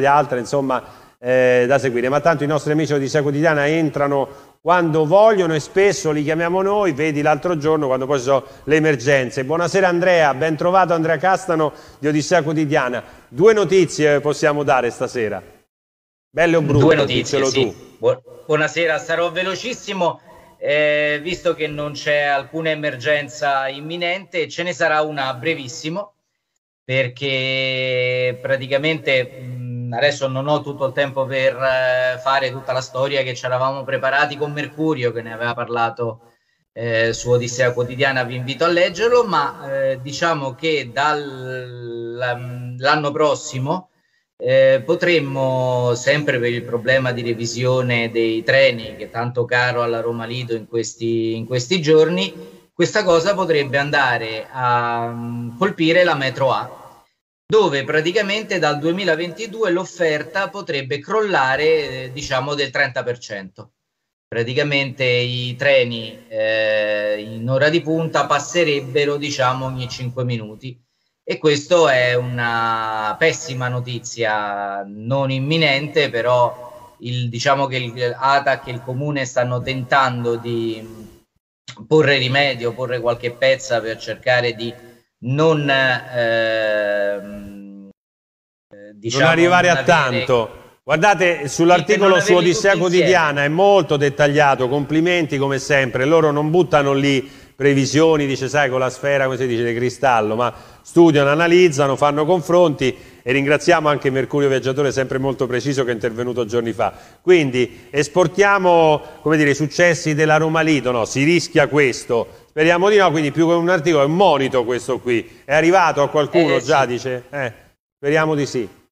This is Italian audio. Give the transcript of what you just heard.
le altre, insomma, da seguire. Ma tanto i nostri amici di Odissea Quotidiana entrano quando vogliono e spesso li chiamiamo noi, vedi l'altro giorno quando poi ci sono le emergenze. Buonasera Andrea, ben trovato Andrea Castano di Odissea Quotidiana. 2 notizie possiamo dare stasera. Belle o brutte? 2 notizie, sì. Tu. Buonasera, sarò velocissimo, visto che non c'è alcuna emergenza imminente, ce ne sarà una brevissimo, perché praticamente adesso non ho tutto il tempo per fare tutta la storia che ci eravamo preparati con Mercurio, che ne aveva parlato su Odissea Quotidiana, vi invito a leggerlo, ma diciamo che dall'anno prossimo potremmo, sempre per il problema di revisione dei treni, che è tanto caro alla Roma Lido in questi giorni, questa cosa potrebbe andare a colpire la metro A, dove praticamente dal 2022 l'offerta potrebbe crollare diciamo del 30%. Praticamente i treni in ora di punta passerebbero diciamo ogni 5 minuti, e questo è una pessima notizia, non imminente, però diciamo che l'ATAC e il Comune stanno tentando di porre rimedio, porre qualche pezza per cercare di non arrivare a tanto. Guardate, sull'articolo su Odissea Quotidiana è molto dettagliato, complimenti come sempre. Loro non buttano lì previsioni, dice sai, con la sfera, come si dice, di cristallo, ma studiano, analizzano, fanno confronti, e ringraziamo anche Mercurio Viaggiatore, sempre molto preciso, che è intervenuto giorni fa. Quindi esportiamo, come dire, i successi della Roma Lido, no? Si rischia questo, speriamo di no, quindi più che un articolo è un monito questo qui. È arrivato a qualcuno già, sì. Dice? Speriamo di sì.